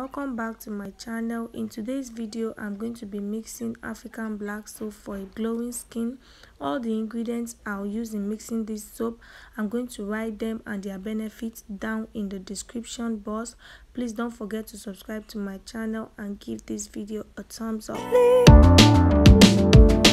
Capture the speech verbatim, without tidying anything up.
welcome back to my channel. In today's video I'm going to be mixing African black soap for a glowing skin. All the ingredients I'll use in mixing this soap, I'm going to write them and their benefits down in the description box. Please don't forget to subscribe to my channel and give this video a thumbs up.